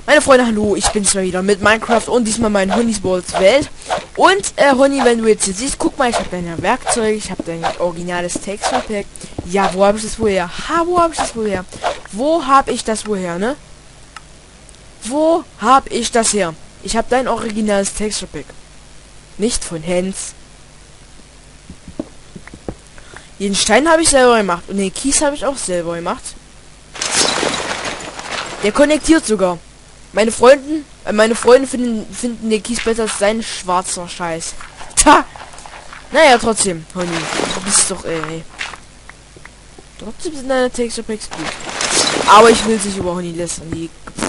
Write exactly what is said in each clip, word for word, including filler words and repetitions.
Meine Freunde, hallo, ich bin's mal wieder mit Minecraft und diesmal mein Honey's Balls Welt. Und, äh, Honey, wenn du jetzt hier siehst, guck mal, ich habe deine Werkzeuge, ich habe dein originales Texture Pack. Ja, wo habe ich das wohl her? Ha, wo habe ich das wohl her? Wo habe ich das wohl her, ne? Wo habe ich das her? Ich habe dein originales Texture Pack. Nicht von Hans. Den Stein habe ich selber gemacht und den Kies habe ich auch selber gemacht. Der konnektiert sogar. Meine Freunden, äh, meine Freunde finden, finden den Kies besser als sein schwarzer Scheiß. Ta! Naja, trotzdem, Honey. Du bist doch, ey. Trotzdem sind deine Texture Packs gut. Aber ich will sich über Honey lästern. Die.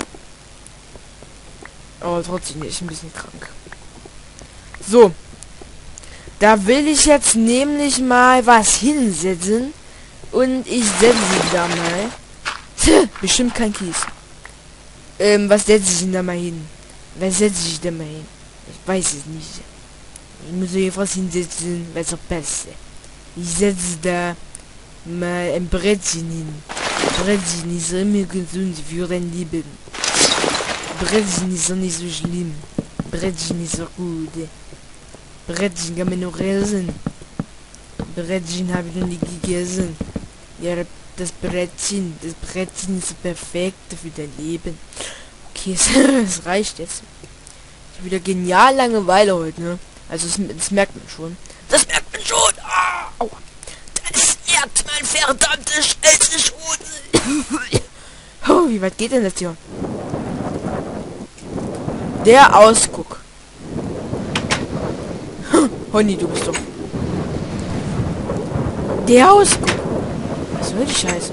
Aber trotzdem ist ein bisschen krank. So. Da will ich jetzt nämlich mal was hinsetzen. Und ich setze da mal. Bestimmt kein Kies. Ähm, was setze ich denn da mal hin? Was setze ich da mal hin? Ich weiß es nicht. Ich muss hier was hinsetzen, was ist das Beste. Ich setze da mal ein Brettchen hin. Brettchen ist immer gesund für dein Leben. Brettchen ist doch nicht so schlimm. Brettchen ist doch gut. Brettchen kann man noch essen. Brettchen habe ich noch nie gegessen. Ja, das Brettchen, das Brettchen ist perfekt für dein Leben. Okay, es reicht jetzt. Ich habe wieder genial Langeweile heute, ne? Also das, das merkt man schon. Das merkt man schon! Ah, aua. Das merkt man verdammte Scheiße schon! Oh, wie weit geht denn das hier? Der Ausguck. Honey, du bist doch. Der Ausguck. Was soll die Scheiße?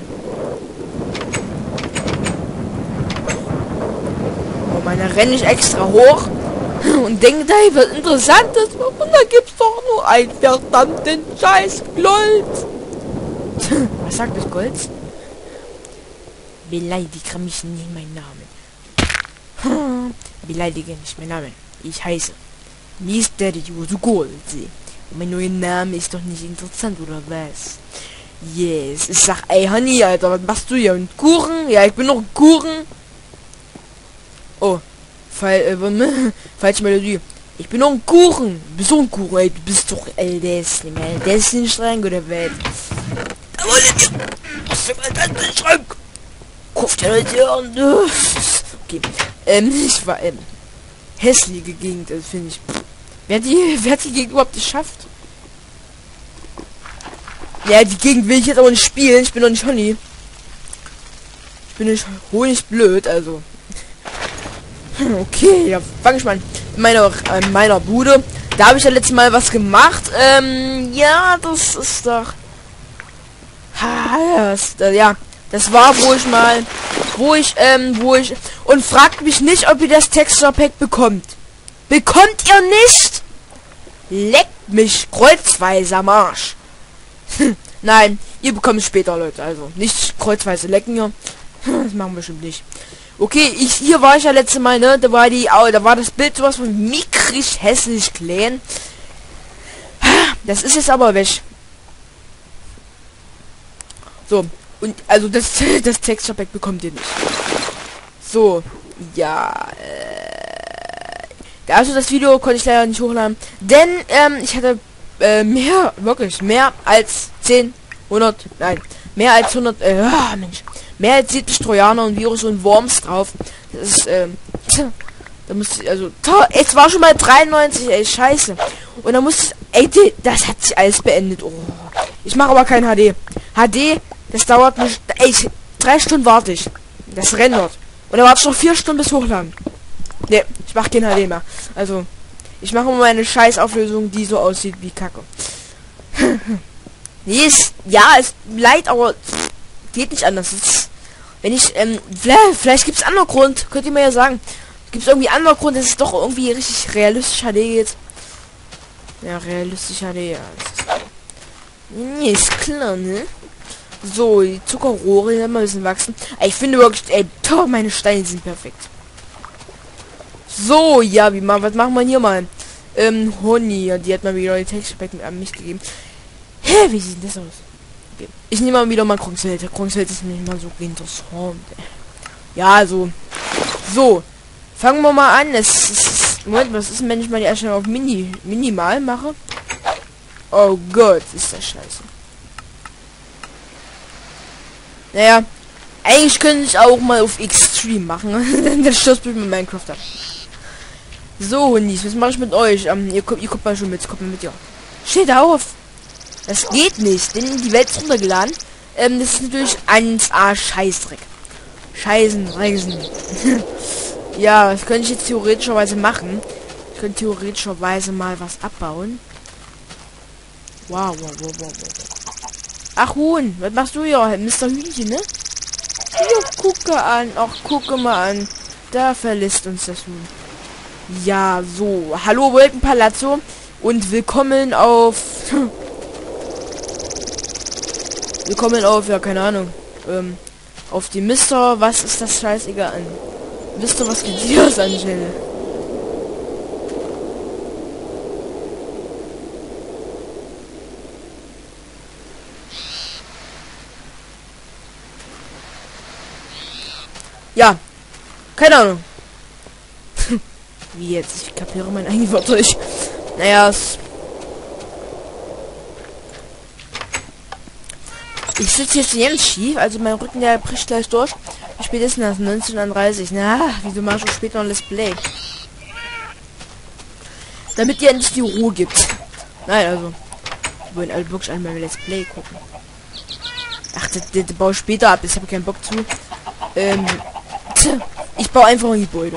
Oh, meine renne ich extra hoch und denke, da wird Interessantes. Und da gibt's doch nur einen verdammten Scheiß Gold. Was sagt das Gold? Beleidige mich nicht meinen Namen. Beleidige nicht meinen Namen. Ich heiße Mysterious Gold. Mein neuer Name ist doch nicht interessant, oder was? Yes. Ich sag, ey, Honey, Alter, was machst du hier? Ein Kuchen? Ja, ich bin noch ein Kuchen. Oh. Fall, äh, falsche Melodie. Ich bin noch ein Kuchen. Du bist doch ein Kuchen, ey. Du bist doch, ey, der ist nicht mehr. Der ist nicht streng, oder was? Da wollt ihr. Was ist mal das Schrank? Kauft ja Leute hören. Okay. Ähm, ich war, ähm, hässliche Gegend, das finde ich. Wer hat die, wer hat die Gegend überhaupt geschafft? Ja, die Gegend will ich jetzt aber nicht spielen. Ich bin doch nicht Honey. Ich bin nicht Honig blöd, also. Okay, ja, fange ich mal an. In meiner, äh, meiner Bude. Da habe ich ja letztes Mal was gemacht. Ähm, ja, das ist doch. Ha, das, äh, ja, das war, wo ich mal, wo ich, ähm, wo ich. Und fragt mich nicht, ob ihr das Texture Pack bekommt. Bekommt ihr nicht? Leckt mich kreuzweise am Arsch. Nein, ihr bekommt es später, Leute. Also nicht kreuzweise lecken hier. Das machen wir bestimmt nicht. Okay, ich hier war ich ja letzte Mal, ne? Da war die, oh, da war das Bild sowas von mickrig hässlich klein. Das ist jetzt aber weg. So, und also das das Texture Pack bekommt ihr nicht. So, ja. Äh, also das Video konnte ich leider nicht hochladen, denn ähm, ich hatte äh, mehr, wirklich mehr als zehn, hundert, nein, mehr als hundert, äh, ah, Mensch, mehr als siebzig Trojaner und Virus und Worms drauf. Das ist, ähm, da muss ich, also, es war schon mal dreiundneunzig, ey, scheiße. Und da muss ich, ey, das hat sich alles beendet. Oh, ich mache aber kein H D. H D, das dauert nicht, ey, ich, drei Stunden warte ich. Das rendert. Und da warte ich noch vier Stunden bis hochladen. Ne, ich mache kein H D mehr. Also, ich mache immer meine Scheißauflösung, die so aussieht wie Kacke. Nee, ist, ja, ist leid, aber geht nicht anders. Ist, wenn ich, ähm, vielleicht, vielleicht gibt es anderen Grund, könnt ihr mir ja sagen. Gibt es irgendwie anderen Grund, dass es doch irgendwie richtig realistisch H D geht? Ja, realistisch H D, ja. Nee, ist klar, ne? So, die Zuckerrohre hier mal ein bisschen wachsen. Ich finde wirklich, ey, toh, meine Steine sind perfekt. So, ja, wie mal, was machen wir hier mal? Ähm, Honey, die hat mal wieder die Texture Pack mit an mich gegeben. Hä, wie sieht das aus? Okay. Ich nehme mal wieder mal Kronksfeld. Kronksfeld ist nicht mal so interessant. Ja, also. So. Fangen wir mal an. Es ist, Moment, was ist denn, wenn ich mal die Erstellung auf Mini, minimal mache? Oh Gott, ist das scheiße. Naja, eigentlich könnte ich auch mal auf Extreme machen. Das stürzt mich mit Minecraft ab. So, Hundis, was mache ich mit euch? Ähm, ihr, kommt, ihr kommt mal schon mit, kommt mal mit, ja. Steht auf! Das geht nicht, denn die Welt ist runtergeladen. Ähm, das ist natürlich eins A Scheißdreck. Scheißen, Reisen. Ja, das könnte ich jetzt theoretischerweise machen. Ich könnte theoretischerweise mal was abbauen. Wow, wow, wow, wow, wow. Ach, Huhn, was machst du hier? Mister Hühnchen, ne? Ja, gucke an. Ach, gucke mal an. Da verlässt uns das Huhn. Ja, so. Hallo, Wolkenpalazzo. Und willkommen auf... willkommen auf, ja, keine Ahnung. Ähm, auf die Mister... Was ist das scheißegal an? Mister, was geht dir aus, Angel? Ja. Keine Ahnung. Wie jetzt? Ich kapiere mein eigenes Wort nicht. Naja, es ich sitze jetzt ganz schief, also mein Rücken, der bricht gleich durch. Spätestens nach neunzehn Uhr dreißig. Na, wieso machst du später ein Let's Play? Damit ihr endlich die Ruhe gibt. Nein, also. Wir wollen alle wirklich einmal Let's Play gucken. Ach, das, das, das baue ich später ab. Ich habe keinen Bock zu. Ähm. Ich baue einfach ein Gebäude.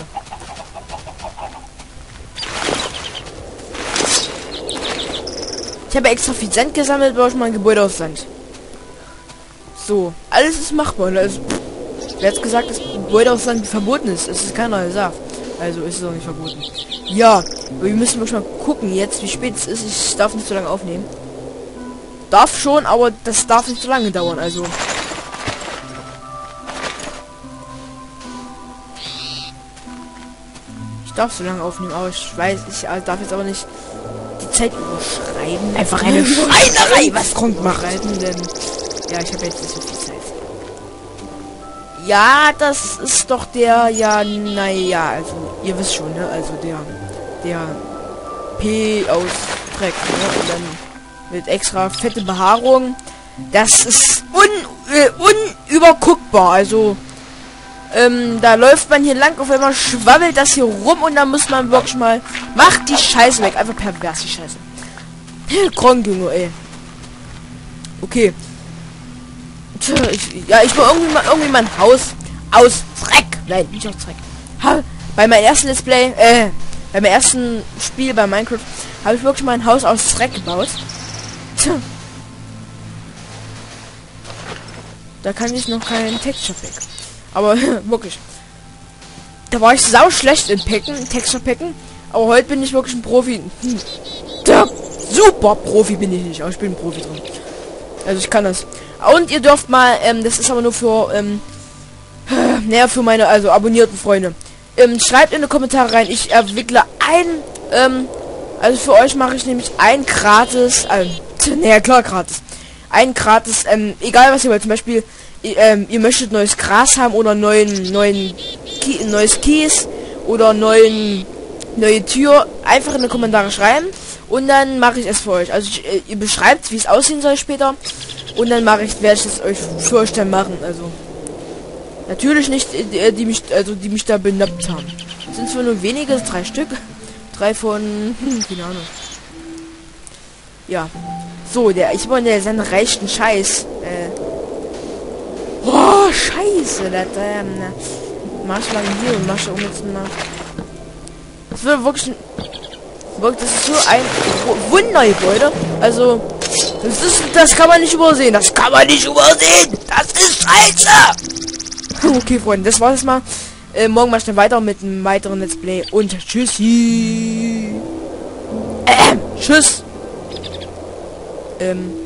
Ich habe extra viel Sand gesammelt, baue ich mal ein Gebäude aus Sand. So, alles ist machbar. Also, wer hat gesagt, dass Gebäude aus Sand verboten ist? Es ist keiner gesagt. Also ist es auch nicht verboten. Ja, aber wir müssen wirklich mal gucken jetzt, wie spät es ist. Ich darf nicht so lange aufnehmen. Darf schon, aber das darf nicht so lange dauern. Also. Ich darf so lange aufnehmen, aber ich weiß, ich darf jetzt aber nicht die Zeit überschreiben. Einfach eine Schreinerei, was Kronk macht. Denn ja, ich habe jetzt nicht so viel Zeit. Ja, das ist doch der, ja, naja, also, ihr wisst schon, ne, also der, der P aus Dreck, ne, und dann mit extra fette Behaarung. Das ist un, äh, unüberguckbar, also, ähm, da läuft man hier lang, auf einmal schwabbelt das hier rum und dann muss man wirklich mal, macht die Scheiße weg, einfach pervers die Scheiße. Kronk, Junge, ey. Okay. Ich, ja, ich will irgendwie mal irgendwie mein Haus aus Dreck. Nein, nicht aus Dreck. Ha, bei meinem ersten Let's Play, äh, bei meinem ersten Spiel bei Minecraft habe ich wirklich mein Haus aus Dreck gebaut. Tja. Da kann ich noch keinen Texture Pack. Aber wirklich. Da war ich sau schlecht in Packen, Texture Packen. Aber heute bin ich wirklich ein Profi. Hm. Der super Profi bin ich nicht, aber ich bin ein Profi drin. Also ich kann das. Und ihr dürft mal, ähm, das ist aber nur für, ähm, naja, für meine, also abonnierten Freunde. Ähm, schreibt in die Kommentare rein, ich entwickle ein, ähm, also für euch mache ich nämlich ein gratis, ähm, naja, klar, gratis. Ein gratis, ähm, egal was ihr wollt, zum Beispiel, ähm, ihr möchtet neues Gras haben oder neuen, neuen, Kie neues Kies oder neuen, neue Tür, einfach in die Kommentare schreiben und dann mache ich es für euch. Also ich, äh, ihr beschreibt, wie es aussehen soll später. Und dann mache ich, werde ich es euch für euch dann machen. Also natürlich nicht, die, die mich, also die mich da benappt haben. Sind zwar nur wenige, drei Stück, drei von, hm, keine Ahnung. Ja, so der, ich wollte der seinen rechten Scheiß. Äh, boah, Scheiße, das, ähm, mach ich mal hier und mach ich um jetzt mal. Das wird wirklich, wirklich, das ist so ein Wundergebäude. Also Das ist, das kann man nicht übersehen. Das kann man nicht übersehen. Das ist scheiße. Okay, Freunde, das war's mal. Äh, morgen mache ich dann weiter mit einem weiteren Let's Play. Und tschüssi. Ähm, tschüss. Ähm.